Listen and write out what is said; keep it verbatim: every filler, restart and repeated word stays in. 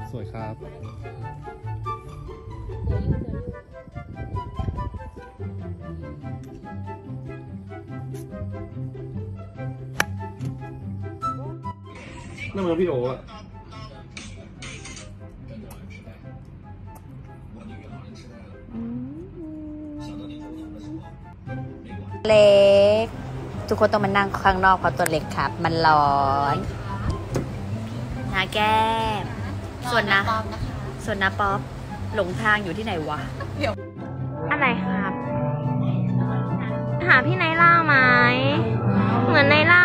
สวยครับนั่นมันพี่โอ๋อะเล็กทุกคนต้องมานั่งข้างนอกเพราะตัวเล็กครับมันร้อนนาแก้มส่วนนะส่วนนะป๊อปหลงทางอยู่ที่ไหนวะเดี๋ยวอะไรครับหาพี่ไนล่าไหมเหมือนไนล่า